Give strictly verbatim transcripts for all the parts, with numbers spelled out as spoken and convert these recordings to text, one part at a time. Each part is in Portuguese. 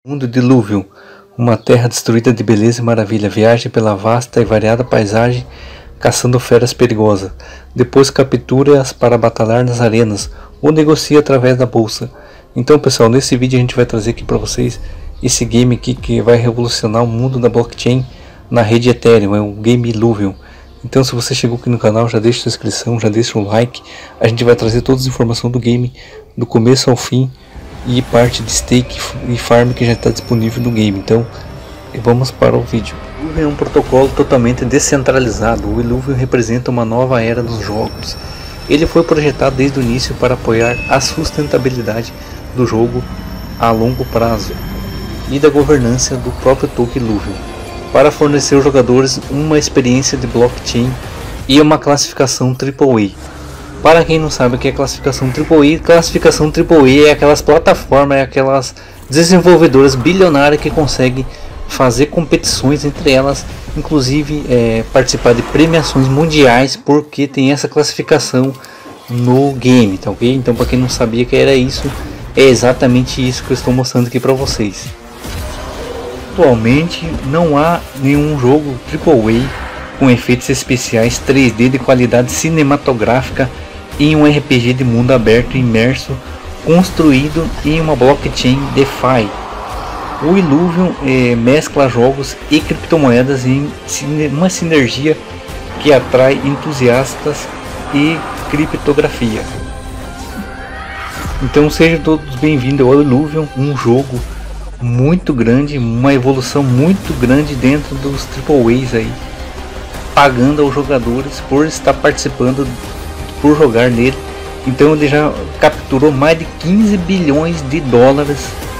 Mundo dilúvio, uma terra destruída de beleza e maravilha, viaje pela vasta e variada paisagem, caçando feras perigosas. Depois captura-as para batalhar nas arenas, ou negocia através da bolsa. Então pessoal, nesse vídeo a gente vai trazer aqui para vocês esse game aqui que vai revolucionar o mundo da blockchain na rede Ethereum, é o Game Illuvium. Então se você chegou aqui no canal, já deixa sua inscrição, já deixa o like. A gente vai trazer todas as informações do game, do começo ao fim, e parte de stake e farm que já está disponível no game. Então vamos para o vídeo. O Illuvium é um protocolo totalmente descentralizado. O Illuvium representa uma nova era dos jogos. Ele foi projetado desde o início para apoiar a sustentabilidade do jogo a longo prazo e da governança do próprio token Illuvium, para fornecer aos jogadores uma experiência de blockchain e uma classificação triplo A. Para quem não sabe o que é classificação triplo A, classificação triplo A é aquelas plataformas, é aquelas desenvolvedoras bilionárias que conseguem fazer competições entre elas, inclusive é, participar de premiações mundiais porque tem essa classificação no game, tá ok? Então para quem não sabia que era isso, é exatamente isso que eu estou mostrando aqui para vocês. Atualmente não há nenhum jogo triplo A com efeitos especiais três D de qualidade cinematográfica em um R P G de mundo aberto imerso construído em uma blockchain DeFi. O Illuvium eh, mescla jogos e criptomoedas em uma sinergia que atrai entusiastas e criptografia. Então sejam todos bem-vindos ao Illuvium, um jogo muito grande, uma evolução muito grande dentro dos triplo A's aí, pagando aos jogadores por estar participando, por jogar nele. Então ele já capturou mais de quinze bilhões de dólares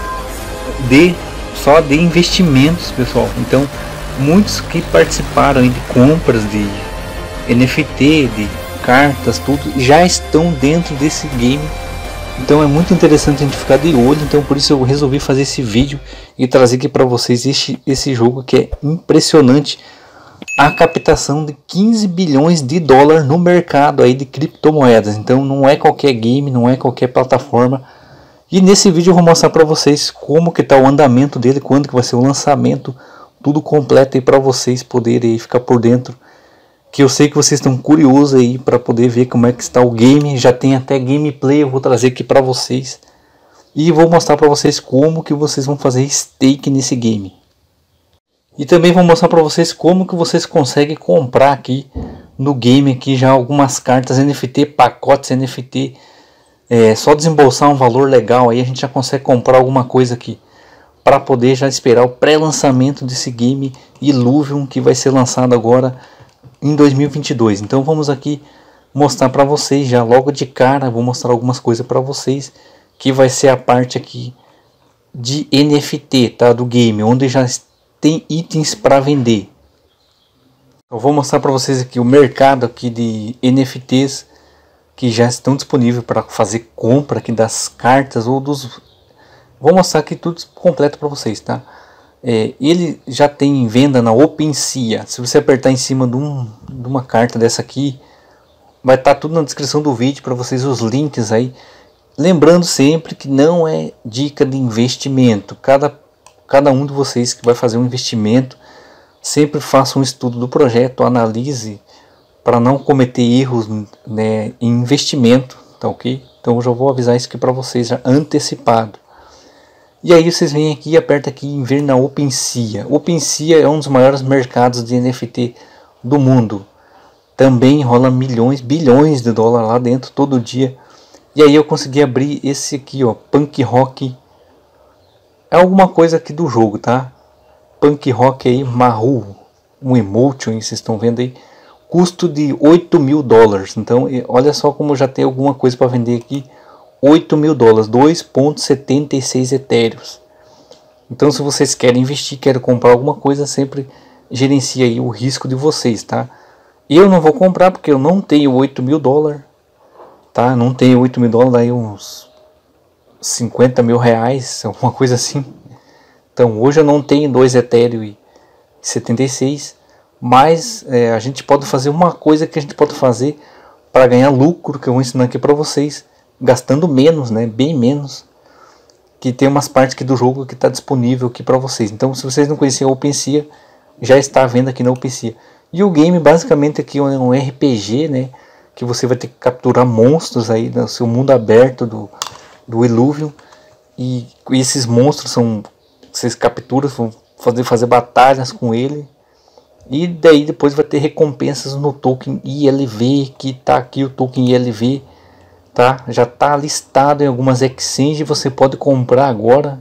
de só de investimentos, pessoal. Então muitos que participaram de compras de N F T, de cartas, tudo já estão dentro desse game. Então é muito interessante a gente ficar de olho. Então por isso eu resolvi fazer esse vídeo e trazer aqui para vocês esse, esse jogo que é impressionante. A captação de quinze bilhões de dólares no mercado aí de criptomoedas. Então não é qualquer game, não é qualquer plataforma. E nesse vídeo eu vou mostrar para vocês como que está o andamento dele, quando que vai ser o lançamento, tudo completo aí para vocês poderem aí ficar por dentro. Que eu sei que vocês estão curiosos aí para poder ver como é que está o game. Já tem até gameplay, eu vou trazer aqui para vocês. E vou mostrar para vocês como que vocês vão fazer stake nesse game. E também vou mostrar para vocês como que vocês conseguem comprar aqui no game aqui já algumas cartas N F T, pacotes N F T. É só desembolsar um valor legal aí a gente já consegue comprar alguma coisa aqui para poder já esperar o pré-lançamento desse game Illuvium que vai ser lançado agora em dois mil e vinte e dois. Então vamos aqui mostrar para vocês já logo de cara, vou mostrar algumas coisas para vocês que vai ser a parte aqui de N F T, tá, do game, onde já tem itens para vender. Eu vou mostrar para vocês aqui o mercado aqui de N F Ts que já estão disponíveis para fazer compra aqui das cartas ou dos. Vou mostrar aqui tudo completo para vocês, tá? É, ele já tem venda na OpenSea. Se você apertar em cima de, um, de uma carta dessa aqui, vai estar tá tudo na descrição do vídeo para vocês, os links aí. Lembrando sempre que não é dica de investimento. Cada Cada um de vocês que vai fazer um investimento, sempre faça um estudo do projeto, analise para não cometer erros, né, em investimento, tá ok? Então eu já vou avisar isso aqui para vocês já antecipado. E aí vocês vêm aqui e apertam aqui em ver na OpenSea. OpenSea é um dos maiores mercados de N F T do mundo. Também rola milhões, bilhões de dólares lá dentro todo dia. E aí eu consegui abrir esse aqui, ó, Punk Rock. É alguma coisa aqui do jogo, tá? Punk Rock aí, Maru, um emotion, vocês estão vendo aí. Custo de oito mil dólares. Então, olha só como já tem alguma coisa para vender aqui. oito mil dólares, dois vírgula setenta e seis etéreos. Então, se vocês querem investir, querem comprar alguma coisa, sempre gerencia aí o risco de vocês, tá? Eu não vou comprar porque eu não tenho oito mil dólares, tá? Não tenho oito mil dólares, aí uns cinquenta mil reais, alguma coisa assim. Então hoje eu não tenho dois Ethereum e setenta e seis, mas é, a gente pode fazer uma coisa que a gente pode fazer para ganhar lucro, que eu vou ensinar aqui para vocês, gastando menos, né, bem menos. que tem umas partes aqui do jogo que está disponível aqui para vocês. Então, se vocês não conheciam o OpenSea, já está à venda aqui na OpenSea. E o game basicamente aqui é um R P G, né? Que você vai ter que capturar monstros aí no seu mundo aberto do, do Illuvium. E, e esses monstros são, vocês capturam, vão fazer, fazer batalhas com ele. E daí depois vai ter recompensas no token I L V, que tá aqui o token I L V, tá? Já tá listado em algumas exchanges, você pode comprar agora.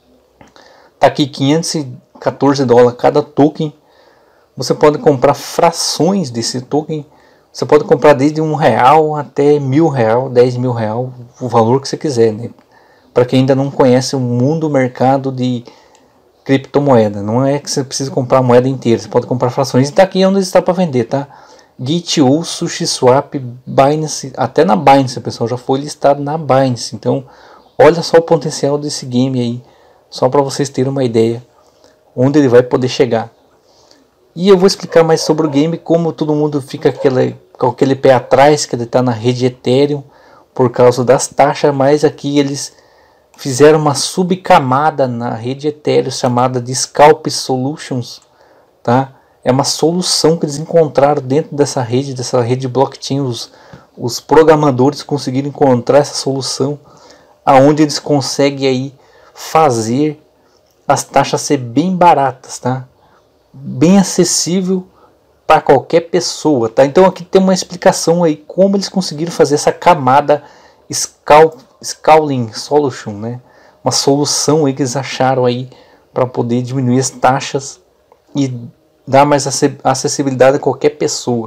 Tá aqui quinhentos e quatorze dólares cada token. Você pode comprar frações desse token. Você pode comprar desde um real até mil real, dez mil real, o valor que você quiser, né? Para quem ainda não conhece o mundo, mercado de criptomoeda, não é que você precisa comprar a moeda inteira, você pode comprar frações. E tá aqui onde está para vender, tá? Gate ponto io, SushiSwap, Binance, até na Binance, pessoal, já foi listado na Binance. Então, olha só o potencial desse game aí, só para vocês terem uma ideia onde ele vai poder chegar. E eu vou explicar mais sobre o game, como todo mundo fica aquele, com aquele pé atrás, que ele está na rede Ethereum por causa das taxas, mas aqui eles fizeram uma subcamada na rede Ethereum chamada de Scalp Solutions, tá? É uma solução que eles encontraram dentro dessa rede, dessa rede blockchain. Os, os programadores conseguiram encontrar essa solução, aonde eles conseguem aí fazer as taxas ser bem baratas, tá? Bem acessível para qualquer pessoa, tá? Então aqui tem uma explicação aí como eles conseguiram fazer essa camada Scalp Scaling Solution, né? Uma solução aí que eles acharam aí para poder diminuir as taxas e dar mais acessibilidade a qualquer pessoa.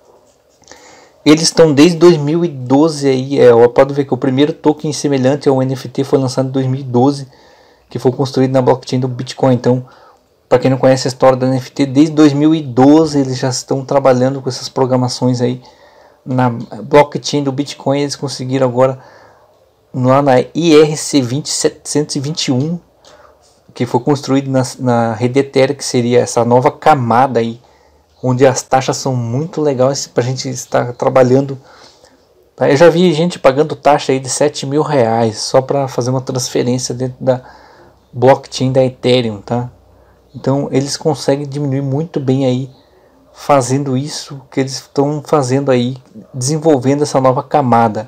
Eles estão desde dois mil e doze aí, é, pode ver que o primeiro token semelhante ao N F T foi lançado em dois mil e doze, que foi construído na blockchain do Bitcoin. Então, para quem não conhece a história do N F T, desde dois mil e doze eles já estão trabalhando com essas programações aí na blockchain do Bitcoin. Eles conseguiram agora lá na I R C vinte setecentos e vinte e um, que foi construído na, na rede Ethereum, que seria essa nova camada aí, onde as taxas são muito legais para a gente estar trabalhando. Eu já vi gente pagando taxa aí de sete mil reais só para fazer uma transferência dentro da blockchain da Ethereum, tá? Então eles conseguem diminuir muito bem aí, fazendo isso que eles estão fazendo aí, desenvolvendo essa nova camada.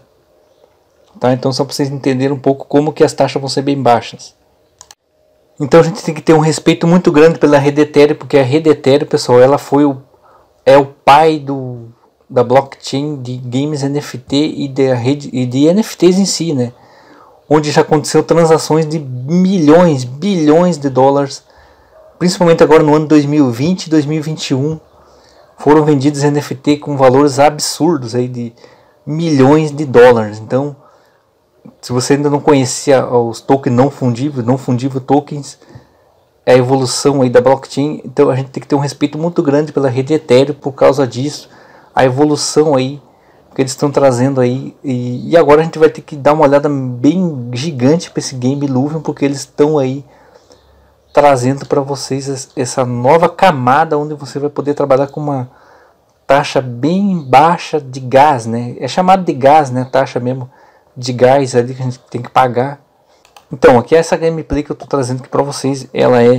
Tá? Então só para vocês entenderem um pouco como que as taxas vão ser bem baixas. Então a gente tem que ter um respeito muito grande pela rede Ethereum, porque a rede Ethereum, pessoal, ela foi o, é o pai do, da blockchain de games N F T e de, rede, e de N F Ts em si, né? Onde já aconteceu transações de milhões, bilhões de dólares, principalmente agora no ano dois mil e vinte e dois mil e vinte e um, foram vendidos N F T com valores absurdos aí de milhões de dólares. Então, se você ainda não conhecia os tokens não fundíveis, não fundível tokens, é a evolução aí da blockchain. Então a gente tem que ter um respeito muito grande pela rede Ethereum por causa disso, a evolução aí que eles estão trazendo aí. E, e agora a gente vai ter que dar uma olhada bem gigante para esse game Illuvium, porque eles estão aí trazendo para vocês essa nova camada onde você vai poder trabalhar com uma taxa bem baixa de gás, né? É chamado de gás, né? Taxa mesmo de gás ali que a gente tem que pagar. Então aqui essa gameplay que eu estou trazendo aqui para vocês, ela é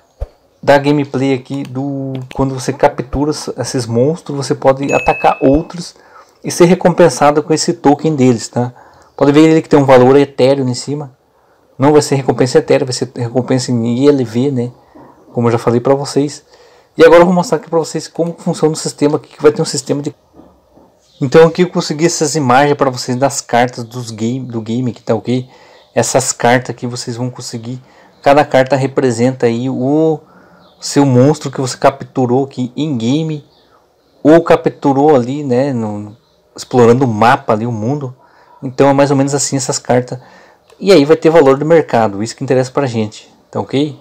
da gameplay aqui do quando você captura esses monstros, você pode atacar outros e ser recompensado com esse token deles, tá? Pode ver ele que tem um valor etéreo em cima. Não vai ser recompensa etéreo, vai ser recompensa em I L V, né? Como eu já falei para vocês. E agora eu vou mostrar aqui para vocês como funciona o sistema aqui, que vai ter um sistema de... Então aqui eu consegui essas imagens para vocês das cartas dos game, do game, que tá ok? Essas cartas aqui vocês vão conseguir. Cada carta representa aí o seu monstro que você capturou aqui em game, ou capturou ali, né? No, explorando o mapa ali, o mundo. Então é mais ou menos assim essas cartas. E aí vai ter valor do mercado, isso que interessa pra gente, tá ok?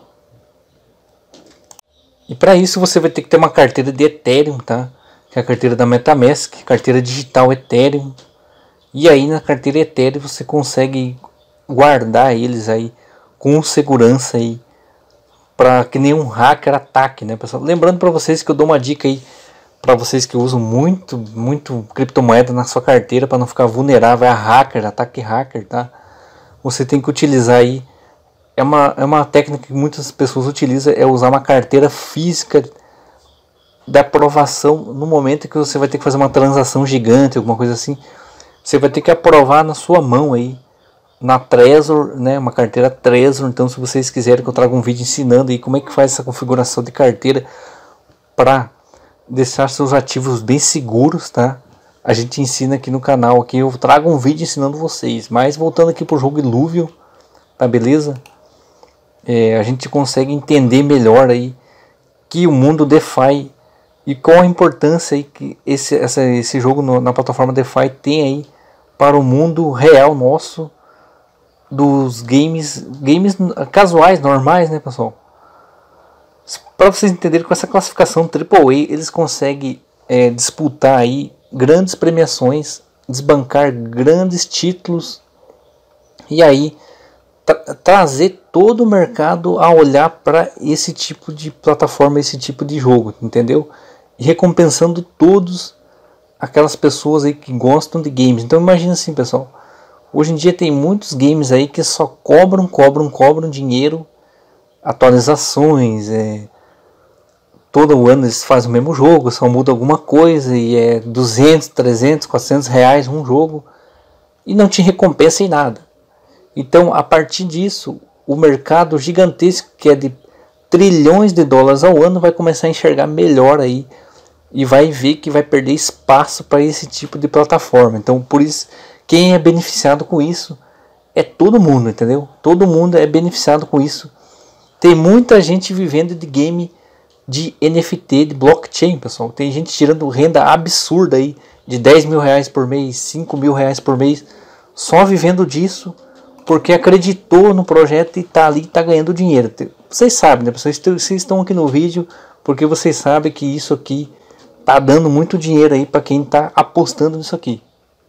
E para isso você vai ter que ter uma carteira de Ethereum, tá? Que é a carteira da MetaMask, carteira digital Ethereum. E aí na carteira Ethereum você consegue guardar eles aí com segurança aí, para que nenhum hacker ataque, né, pessoal? Lembrando para vocês que eu dou uma dica aí para vocês que usam muito, muito criptomoeda na sua carteira, para não ficar vulnerável a hacker, ataque hacker, tá? Você tem que utilizar aí é uma, é uma técnica que muitas pessoas utilizam, é usar uma carteira física da aprovação no momento que você vai ter que fazer uma transação gigante, alguma coisa assim. Você vai ter que aprovar na sua mão aí, na Trezor, né, uma carteira Trezor. Então, se vocês quiserem que eu traga um vídeo ensinando aí como é que faz essa configuração de carteira para deixar seus ativos bem seguros, tá? A gente ensina aqui no canal, aqui eu trago um vídeo ensinando vocês. Mas voltando aqui pro jogo Illuvium, tá beleza? É, a gente consegue entender melhor aí que o mundo DeFi e qual a importância aí que esse, essa, esse jogo no, na plataforma DeFi tem aí para o mundo real nosso, dos games, games casuais, normais, né, pessoal? Para vocês entenderem, com essa classificação triplo A, eles conseguem é, disputar aí grandes premiações, desbancar grandes títulos e aí tra trazer todo o mercado a olhar para esse tipo de plataforma, esse tipo de jogo, entendeu? E recompensando todos aquelas pessoas aí que gostam de games. Então imagina assim, pessoal, hoje em dia tem muitos games aí que só cobram, cobram, cobram dinheiro, atualizações, é, todo ano eles fazem o mesmo jogo, só muda alguma coisa e é duzentos, trezentos, quatrocentos reais um jogo e não te recompensa em nada. Então, a partir disso, o mercado gigantesco, que é de trilhões de dólares ao ano, vai começar a enxergar melhor aí e vai ver que vai perder espaço para esse tipo de plataforma. Então, por isso, quem é beneficiado com isso é todo mundo, entendeu? Todo mundo é beneficiado com isso. Tem muita gente vivendo de game de N F T, de blockchain, pessoal. Tem gente tirando renda absurda aí, de dez mil reais por mês, cinco mil reais por mês, só vivendo disso, porque acreditou no projeto e está ali, está ganhando dinheiro. Vocês sabem, né? Vocês, vocês estão aqui no vídeo porque vocês sabem que isso aqui está dando muito dinheiro aí para quem está apostando nisso aqui.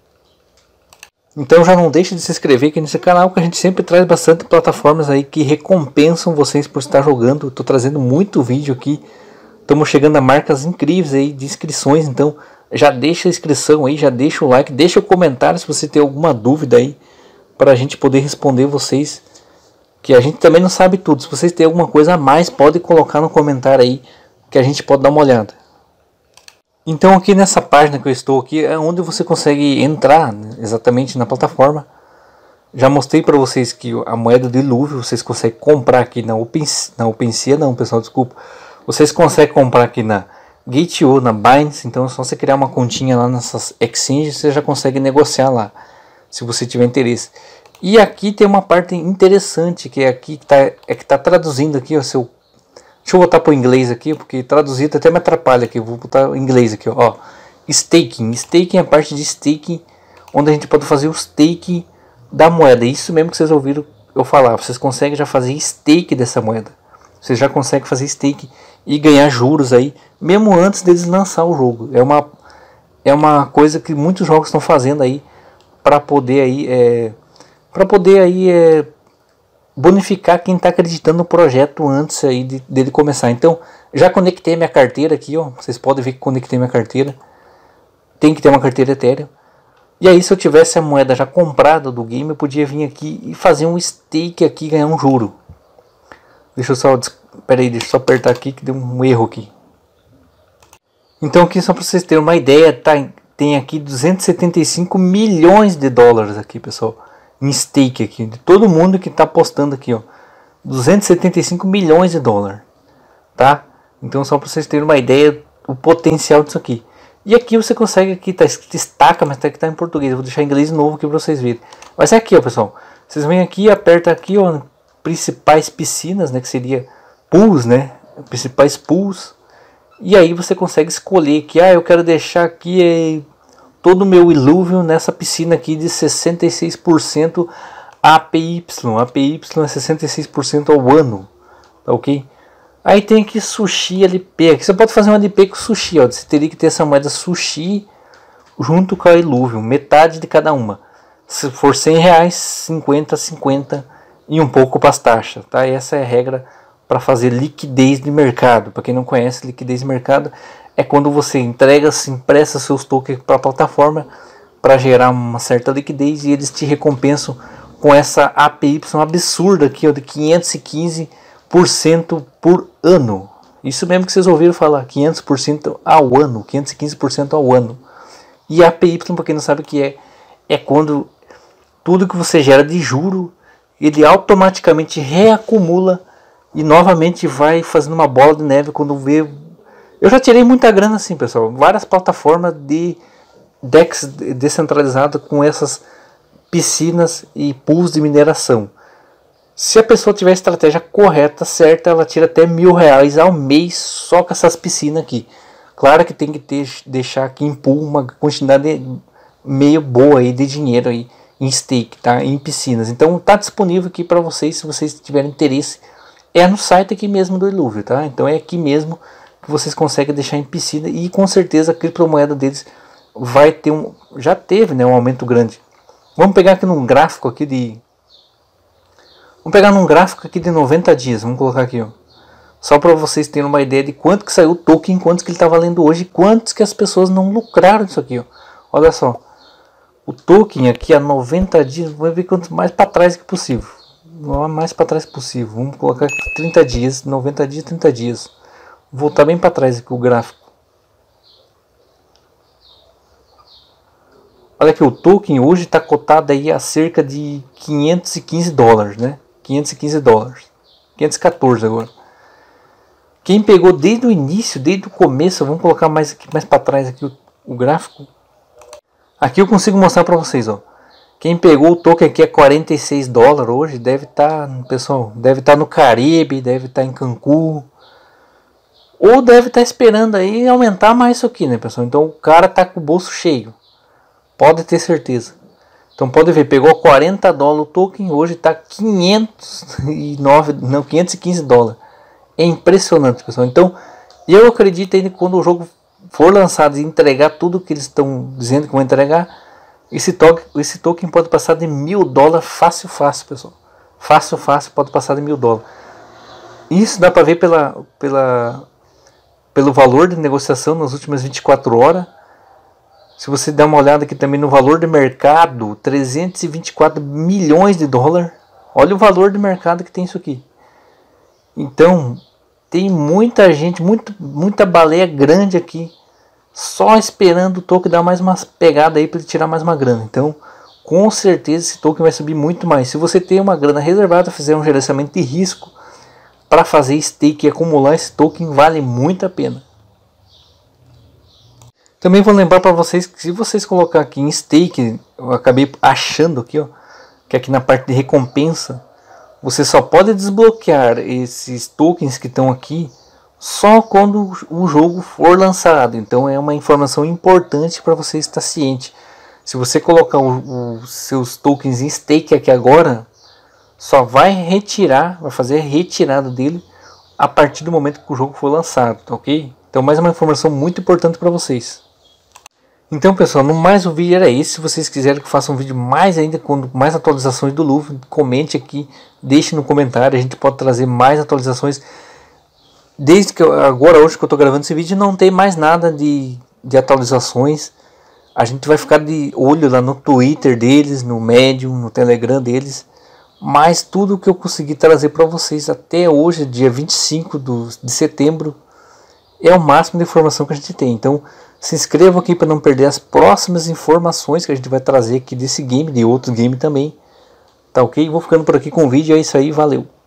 Então já não deixe de se inscrever aqui nesse canal, que a gente sempre traz bastante plataformas aí que recompensam vocês por estar jogando. Estou trazendo muito vídeo aqui. Estamos chegando a marcas incríveis aí de inscrições, então já deixa a inscrição aí, já deixa o like, deixa o comentário se você tem alguma dúvida aí, para a gente poder responder vocês, que a gente também não sabe tudo. Se vocês têm alguma coisa a mais, pode colocar no comentário aí, que a gente pode dar uma olhada. Então aqui nessa página que eu estou aqui, é onde você consegue entrar, né, exatamente na plataforma. Já mostrei para vocês que a moeda de Illuvium vocês conseguem comprar aqui na OpenSea, na OpenSea não, pessoal, desculpa. Vocês conseguem comprar aqui na Gate ponto io, na Binance, então é só você criar uma continha lá nessas exchanges, você já consegue negociar lá, se você tiver interesse. E aqui tem uma parte interessante, que é aqui que tá, é que tá traduzindo aqui o seu. Deixa eu botar para o inglês aqui, porque traduzido até me atrapalha aqui. Eu vou botar em inglês aqui, ó. Staking. Staking é a parte de staking, onde a gente pode fazer o stake da moeda. Isso mesmo que vocês ouviram eu falar. Vocês conseguem já fazer stake dessa moeda. Vocês já conseguem fazer stake e ganhar juros aí, mesmo antes deles lançar o jogo. É uma, é uma coisa que muitos jogos estão fazendo aí, para poder aí, é, para poder aí, é, bonificar quem está acreditando no projeto antes aí de, dele começar. Então, já conectei minha carteira aqui, ó. Vocês podem ver que conectei minha carteira. Tem que ter uma carteira Ethereum. E aí, se eu tivesse a moeda já comprada do game, eu podia vir aqui e fazer um stake aqui e ganhar um juro. Deixa eu só, pera aí, deixa eu só apertar aqui que deu um erro aqui. Então aqui só para vocês terem uma ideia, tá? Tem aqui duzentos e setenta e cinco milhões de dólares aqui, pessoal, em stake aqui, de todo mundo que está apostando aqui, ó, duzentos e setenta e cinco milhões de dólares, tá? Então só para vocês terem uma ideia o potencial disso aqui. E aqui você consegue, aqui tá escrito estaca, mas tá, que tá em português, eu vou deixar em inglês de novo aqui para vocês verem. Mas é aqui, ó, pessoal, vocês vêm aqui, aperta aqui, ó, principais piscinas, né, que seria pools, né, principais pools. E aí você consegue escolher que, ah, eu quero deixar aqui é, todo o meu Illuvium nessa piscina aqui de sessenta e seis por cento A P Y. A P Y é sessenta e seis por cento ao ano, tá ok? Aí tem aqui Sushi L P. Aqui você pode fazer um L P com Sushi, ó. Você teria que ter essa moeda Sushi junto com a Illuvium, metade de cada uma. Se for cem reais, cinquenta, cinquenta e um pouco para as taxas, tá? Essa é a regra para fazer liquidez de mercado. Para quem não conhece, liquidez de mercado é quando você entrega, se empresta seus tokens para a plataforma para gerar uma certa liquidez e eles te recompensam com essa A P Y absurda aqui, ó, de quinhentos e quinze por cento por ano. Isso mesmo que vocês ouviram falar, quinhentos por cento ao ano, quinhentos e quinze por cento ao ano. E A P Y, para quem não sabe o que é, é quando tudo que você gera de juro, ele automaticamente reacumula e novamente vai fazendo uma bola de neve quando vê. Eu já tirei muita grana assim, pessoal. Várias plataformas de D E X descentralizado com essas piscinas e pools de mineração. Se a pessoa tiver a estratégia correta, certa, ela tira até mil reais ao mês só com essas piscinas aqui. Claro que tem que ter, deixar aqui em pool uma quantidade meio boa aí de dinheiro aí em stake, tá? Em piscinas. Então tá disponível aqui para vocês, se vocês tiverem interesse. É no site aqui mesmo do Iluvio, tá? Então é aqui mesmo que vocês conseguem deixar em piscina e com certeza a criptomoeda deles vai ter um, já teve, né, um aumento grande. Vamos pegar aqui num gráfico aqui de Vamos pegar num gráfico aqui de noventa dias, vamos colocar aqui, ó. Só para vocês terem uma ideia de quanto que saiu o token, quantos que ele está valendo hoje, quantos que as pessoas não lucraram disso aqui, ó. Olha só. O token aqui a noventa dias, vamos ver quanto mais para trás que possível. Mais para trás possível. Vamos colocar aqui trinta dias, noventa dias, trinta dias. Vou voltar bem para trás aqui o gráfico. Olha que o token hoje está cotado aí a cerca de quinhentos e quinze dólares, né? quinhentos e quinze dólares. quinhentos e quatorze agora. Quem pegou desde o início, desde o começo, vamos colocar mais aqui, mais para trás aqui o, o gráfico. Aqui eu consigo mostrar para vocês, ó. Quem pegou o token aqui a quarenta e seis dólares hoje deve estar, tá, pessoal, deve estar tá no Caribe, deve estar tá em Cancún. Ou deve estar tá esperando aí aumentar mais isso aqui, né, pessoal? Então o cara tá com o bolso cheio. Pode ter certeza. Então pode ver, pegou quarenta dólares o token, hoje está quinhentos e nove, não, quinhentos e quinze dólares. É impressionante, pessoal. Então eu acredito ainda que quando o jogo for lançado e entregar tudo que eles estão dizendo que vão entregar, esse token, esse token pode passar de mil dólares fácil, fácil, pessoal. Fácil, fácil, pode passar de mil dólares. Isso dá para ver pela, pela, pelo valor de negociação nas últimas vinte e quatro horas. Se você der uma olhada aqui também no valor de mercado, trezentos e vinte e quatro milhões de dólares. Olha o valor de mercado que tem isso aqui. Então, tem muita gente, muito, muita baleia grande aqui, só esperando o token dar mais uma pegada aí para ele tirar mais uma grana. Então, com certeza esse token vai subir muito mais. Se você tem uma grana reservada, fizer um gerenciamento de risco para fazer stake e acumular esse token, vale muito a pena. Também vou lembrar para vocês que se vocês colocar aqui em stake, eu acabei achando aqui, ó, que aqui na parte de recompensa, você só pode desbloquear esses tokens que estão aqui só quando o jogo for lançado. Então é uma informação importante para você estar ciente. Se você colocar os seus tokens em stake aqui agora, só vai retirar, vai fazer a retirada dele a partir do momento que o jogo for lançado, tá ok? Então mais uma informação muito importante para vocês. Então pessoal, no mais o vídeo era esse. Se vocês quiserem que eu faça um vídeo mais ainda com mais atualizações do Iluvio, comente aqui, deixe no comentário, a gente pode trazer mais atualizações. Desde que eu, agora hoje que eu estou gravando esse vídeo não tem mais nada de, de atualizações. A gente vai ficar de olho lá no Twitter deles, no Medium, no Telegram deles. Mas tudo que eu consegui trazer para vocês até hoje, dia vinte e cinco de setembro, é o máximo de informação que a gente tem. Então se inscrevam aqui para não perder as próximas informações que a gente vai trazer aqui desse game, de outro game também. Tá ok? Vou ficando por aqui com o vídeo, é isso aí, valeu!